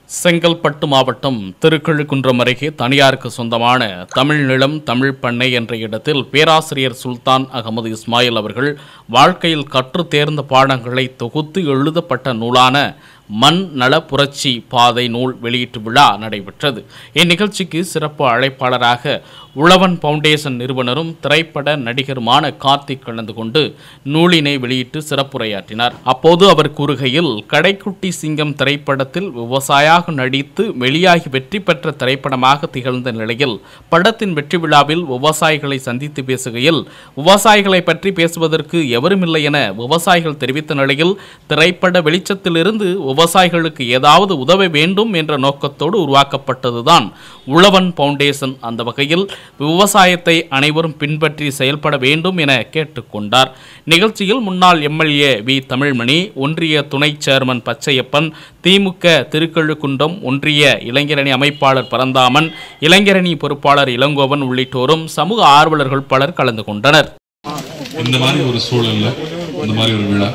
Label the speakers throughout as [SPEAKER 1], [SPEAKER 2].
[SPEAKER 1] செங்கல்பட்டு மாவட்டம் திருக்கழுக்குன்றம் அருகே தனியாருக்கு சொந்தமான தமிழ் நிலம் தமிழ் பண்ணை என்ற இடத்தில் பேராசிரியர் சுல்தான் அகமது இஸ்மாயில் அவர்கள் வாழ்க்கையில் கற்று தேர்ந்த பாடங்களை தொகுத்து எழுதப்பட்ட நூலான மண் நல புரட்சி பாதை நூல் வெளியீட்டு விழா நடைபெற்றது. இந்நிகழ்ச்சிக்கு சிறப்பு அழைப்பாளராக உழவன் பவுண்டேஷன் நிறுவனரும் திரைப்பட நடிகருமான கார்த்திக் கலந்து கொண்டு நூலினை வெளியிட்டு சிறப்புரையாற்றினார். அப்போது அவர் கூறுகையில், கடைக்குட்டி சிங்கம் திரைப்படத்தில் விவசாயியாக நடித்து வெளியாகி வெற்றி பெற்ற திரைப்படமாக திகழ்ந்த நிலையில் படத்தின் வெற்றி விழாவில் விவசாயிகளை சந்தித்து பேசுகையில், விவசாயிகளை பற்றி பேசுவதற்கு எவருமில்லை என விவசாயிகள் தெரிவித்த நிலையில் திரைப்பட வெளிச்சத்திலிருந்து விவசாயிகளுக்கு ஏதாவது உதவ வேண்டும் என்ற நோக்கத்தோடு உருவாக்கப்பட்டதுதான் உழவன் பவுண்டேஷன். அந்த வகையில் விவசாயத்தை அனைவரும் பின்பற்றி செயல்பட வேண்டும் என கேட்டுக்கொண்டார். நிகழ்ச்சியில் முன்னாள் எம்எல்ஏ வி தமிழ்மணி, ஒன்றிய துணை சேர்மன் பச்சையப்பன், திமுக திருக்கழுக்குன்றம் ஒன்றிய இளைஞரணி அமைப்பாளர் பரந்தாமன், இளைஞரணி பொறுப்பாளர் இளங்கோவன் உள்ளிட்டோரும் சமூக ஆர்வலர்கள் பலர் கலந்து கொண்டனர்.
[SPEAKER 2] இந்த மாதிரி ஒரு சூழல்ல இந்த மாதிரி ஒரு விழா,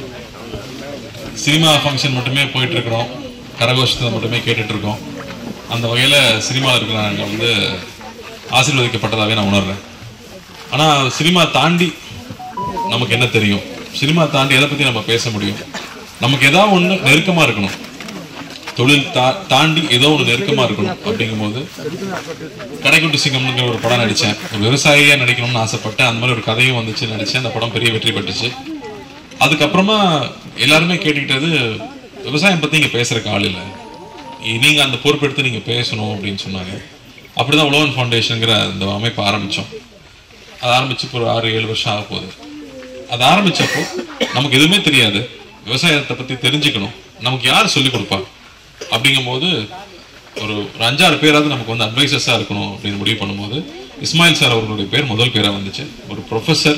[SPEAKER 2] சினிமா ஃபங்க்ஷன் மட்டுமே போயிட்டு இருக்கிறோம், கரகோஷத்தை மட்டுமே கேட்டுட்டு இருக்கோம். அந்த வகையில் சினிமாவில் இருக்கிற நாங்கள் வந்து ஆசீர்வதிக்கப்பட்டதாகவே நான் உணர்றேன். ஆனால் சினிமா தாண்டி நமக்கு என்ன தெரியும், சினிமா தாண்டி எதை பற்றி நம்ம பேச முடியும்? நமக்கு ஏதாவது ஒன்று நெருக்கமாக இருக்கணும், தொழில் தாண்டி ஏதோ ஒன்று நெருக்கமாக இருக்கணும். அப்படிங்கும்போது கடைக்குட்டி சிங்கம்ங்கிற ஒரு படம் நடித்தேன். ஒரு விவசாயியாக நடிக்கணும்னு ஆசைப்பட்டேன். அந்த மாதிரி ஒரு கதையும் வந்துச்சு, நடித்தேன். அந்த படம் பெரிய வெற்றி பெற்றுச்சு. அதுக்கப்புறமா எல்லாருமே கேட்டுக்கிட்டது, விவசாயம் பற்றி இங்கே பேசுகிறக்கு ஆள் இல்லை, நீங்கள் அந்த பொறுப்பெடுத்து நீங்கள் பேசணும் அப்படின்னு சொன்னாங்க. அப்படி தான் உழவன் ஃபவுண்டேஷனுங்கிற அந்த அமைப்பை ஆரம்பித்தோம். அது ஆரம்பித்து இப்போ ஒரு 6-7 வருஷம் ஆக போகுது. அது ஆரம்பித்தப்போ நமக்கு எதுவுமே தெரியாது, விவசாயத்தை பற்றி தெரிஞ்சுக்கணும், நமக்கு யார் சொல்லிக் கொடுப்பா? அப்படிங்கும்போது ஒரு 5-6 பேராவது நமக்கு வந்து அட்வைசர்ஸாக இருக்கணும் அப்படின்னு முடிவு பண்ணும்போது இஸ்மாயில் சார் அவர்களுடைய பேர் முதல் பேராக வந்துச்சு. ஒரு ப்ரொஃபஸர்,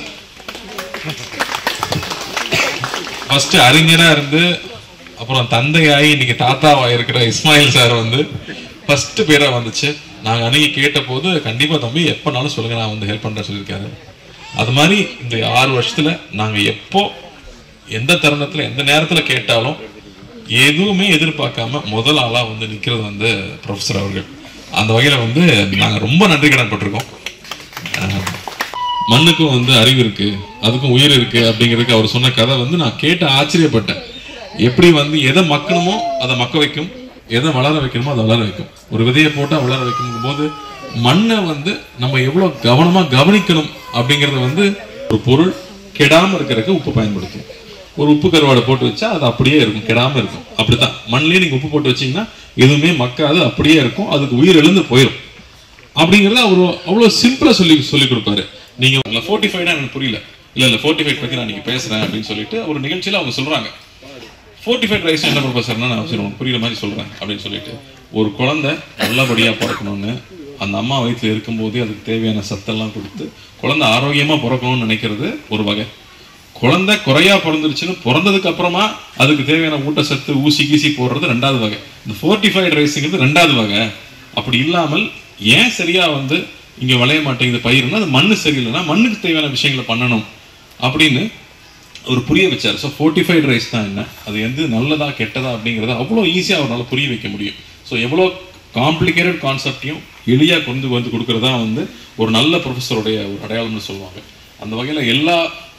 [SPEAKER 2] ஃபர்ஸ்ட் அறிஞரா இருந்து அப்புறம் தந்தையாகி இன்னைக்கு தாத்தாவாக இருக்கிற இஸ்மாயில் சார் வந்து ஃபர்ஸ்ட் பேரா வந்துச்சு. நாங்கள் அன்னைக்கு கேட்ட போது, கண்டிப்பா தம்பி எப்பனாலும் சொல்லுங்க, நான் வந்து ஹெல்ப் பண்றேன் சொல்லியிருக்காரு. அது மாதிரி இந்த 6 வருஷத்துல நாங்க எப்போ எந்த தருணத்துல எந்த நேரத்துல கேட்டாலும் எதுவுமே எதிர்பார்க்காம முதல் ஆளா வந்து நிக்கிறது வந்து ப்ரொஃபஸர் அவர்கள். அந்த வகையில வந்து நாங்க ரொம்ப நன்றி கடன் பட்டிருக்கோம். மண்ணுக்கும் வந்து அறிவு இருக்கு, அதுக்கும் உயிர் இருக்கு அப்படிங்கிறதுக்கு அவர் சொன்ன கதை வந்து நான் கேட்டு ஆச்சரியப்பட்டேன். எப்படி வந்து எதை மக்கணுமோ அதை மக்க வைக்கும், எதை வளர வைக்கணுமோ அதை வளர வைக்கும். ஒரு விதையை போட்டா வளர வைக்கும் போது மண்ணை வந்து நம்ம எவ்வளவு கவனமா கவனிக்கணும் அப்படிங்கறத வந்து, ஒரு பொருள் கெடாம இருக்கிறதுக்கு உப்பு பயன்படுத்தும். ஒரு உப்பு கருவாடை போட்டு வச்சா அது அப்படியே இருக்கும், கெடாம இருக்கும். அப்படித்தான் மண்ணிலேயே நீங்க உப்பு போட்டு வச்சீங்கன்னா எதுவுமே மக்காது, அப்படியே இருக்கும், அதுக்கு உயிர் எழுந்து போயிடும். அப்படிங்கறத அவர் அவ்வளவு சிம்பிளா சொல்லி கொடுப்பாரு. நீங்க ஃபோர்ட்டிஃபைடா எனக்கு புரியல, இல்ல ஃபோர்ட்டிஃபைட் பத்தி நான் நீங்க பேசுறேன் அப்படின்னு சொல்லிட்டு ஒரு நிகழ்ச்சியில அவங்க சொல்றாங்க. ஃபோர்ட்டிஃபைட் ரைஸ் என்ன ப்ரொஃபஸர்னா, நான் உங்களுக்கு புரியுற மாதிரி சொல்றேன் அப்படின்னு சொல்லிட்டு, ஒரு குழந்தை நல்லபடியா பிறக்கணும்னு அந்த அம்மா வயிற்றுல இருக்கும்போதே அதுக்கு தேவையான சத்தெல்லாம் கொடுத்து குழந்தை ஆரோக்கியமா பிறக்கணும்னு நினைக்கிறது ஒரு வகை. குழந்தை குறையா பிறந்துருச்சுன்னு பிறந்ததுக்கு அப்புறமா அதுக்கு தேவையான ஊட்டச்சத்து ஊசி கீசி போடுறது 2வது வகை. இந்த ஃபோர்ட்டிஃபைட் ரைஸுங்கிறது 2வது வகை. அப்படி இல்லாமல் ஏன் சரியா வந்து இங்க விளைய மாட்டேங்குது பயிருன்னா, அது மண்ணு சரியில்லைன்னா மண்ணுக்கு தேவையான விஷயங்களை பண்ணணும் அப்படின்னு ஒரு புரிய வச்சார். ஸோ ஃபோர்ட்டிஃபைட் ரைஸ் தான் என்ன, அது எந்த நல்லதா கெட்டதா அப்படிங்கிறத அவ்வளோ ஈஸியாக அவரால் புரிய வைக்க முடியும். ஸோ எவ்வளோ காம்ப்ளிகேட்டட் கான்செப்டையும் எளியாக கொண்டு வந்து கொடுக்கறதா வந்து ஒரு நல்ல ப்ரொஃபஸருடைய ஒரு அடையாளம்னு சொல்லுவாங்க. அந்த வகையில் எல்லா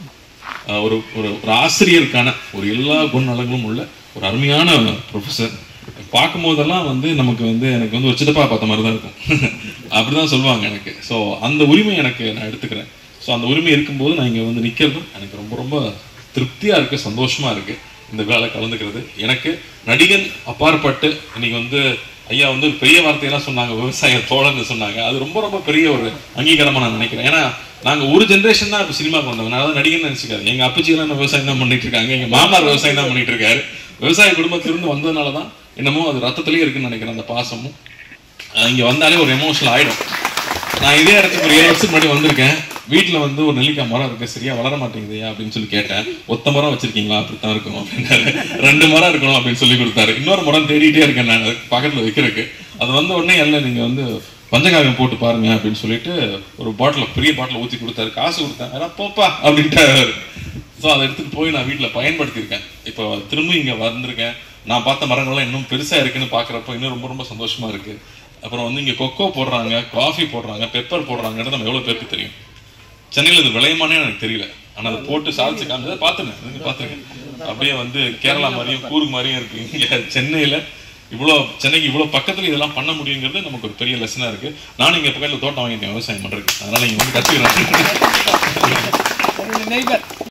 [SPEAKER 2] ஒரு ஒரு ஆசிரியருக்கான ஒரு எல்லா குணநலங்களும் உள்ள ஒரு அருமையான ப்ரொஃபஸர். பார்க்கும் போதெல்லாம் வந்து நமக்கு வந்து எனக்கு வந்து ஒரு சித்தப்பா பார்த்த மாதிரி தான் இருக்கும் அப்படிதான் சொல்லுவாங்க எனக்கு. ஸோ அந்த உரிமை எனக்கு நான் எடுத்துக்கிறேன். ஸோ அந்த உரிமை இருக்கும்போது நான் இங்கே வந்து நிற்கிறதும் எனக்கு ரொம்ப ரொம்ப திருப்தியாக இருக்குது, சந்தோஷமாக இருக்குது இந்த வேலை கலந்துக்கிறது. எனக்கு நடிகன் அப்பாற்பட்டு இன்னைக்கு வந்து ஐயா வந்து ஒரு பெரிய வார்த்தையெல்லாம் சொன்னாங்க, விவசாய தோழன்னு சொன்னாங்க. அது ரொம்ப ரொம்ப பெரிய ஒரு அங்கீகாரமாக நான் நினைக்கிறேன். ஏன்னா நாங்கள் ஒரு ஜென்ரேஷன் தான் இப்போ சினிமாவுக்கு வந்தோம். நான் அதாவது நடிகன் நினச்சிக்காரு. எங்கள் அப்பச்சியெல்லாம் விவசாயம் தான் பண்ணிட்டு இருக்காங்க, எங்கள் மாமனார் விவசாயம் தான் பண்ணிட்டு இருக்காரு. விவசாய குடும்பத்திலிருந்து வந்ததுனால தான் என்னமோ அது ரத்தத்திலேயே இருக்குன்னு நினைக்கிறேன். அந்த பாசமும் இங்கே வந்தாலே ஒரு எமோஷனல் ஆகிடும். நான் இதே இடத்துக்கு ஒரு 7 வருஷத்துக்கு முன்னாடி வந்திருக்கேன். வீட்டில் வந்து ஒரு நெல்லிக்காய் மரம் இருக்கு, சரியா வளர மாட்டேங்குதுயா அப்படின்னு சொல்லி கேட்டேன். ஒத்த மரம் வச்சிருக்கீங்களா? அப்படித்தான் இருக்கும் அப்படின்னாரு. 2 மரம் இருக்கணும் அப்படின்னு சொல்லி கொடுத்தாரு. இன்னொரு மரம் தேடிட்டே இருக்கேன் நான் பக்கத்தில் வைக்கிறதுக்கு. அது வந்த உடனே எல்லாம் நீங்க வந்து பஞ்சகாவியம் போட்டு பாருங்க அப்படின்னு சொல்லிட்டு ஒரு பாட்டில், பெரிய பாட்டில் ஊற்றி கொடுத்தாரு. காசு கொடுத்தேன், போப்பா அப்படின்ட்டு. ஸோ அதை எடுத்துகிட்டு போய் நான் வீட்டில் பயன்படுத்தியிருக்கேன். இப்போ திரும்ப இங்கே வந்திருக்கேன். நான் பார்த்த மரங்கள்லாம் இன்னும் பெருசா இருக்குன்னு பாக்குறப்ப இன்னும் ரொம்ப ரொம்ப சந்தோஷமா இருக்கு. அப்புறம் வந்து இங்க கொக்கோ போடுறாங்க, காஃபி போடுறாங்க, பெப்பர் போடுறாங்கன்னு நம்ம எவ்வளவு பேருக்கு தெரியும்? சென்னையில் இது விளையுமானே எனக்கு தெரியல. ஆனா அதை போட்டு சாதிச்சு காமிச்சதை பார்த்துருக்கேன். அப்படியே வந்து கேரளா மாதிரியும் கூர்க் மாதிரியும் இருக்கு. இங்க சென்னைக்கு இவ்வளவு பக்கத்துல இதெல்லாம் பண்ண முடியுங்கிறது நமக்கு ஒரு பெரிய லெசனா இருக்கு. நானும் இங்க பக்கத்துல தோட்டம் வாங்கிட்டேன் விவசாயம் பண்றதுக்கு. அதனால இங்க வந்து கத்துக்கிறேன்.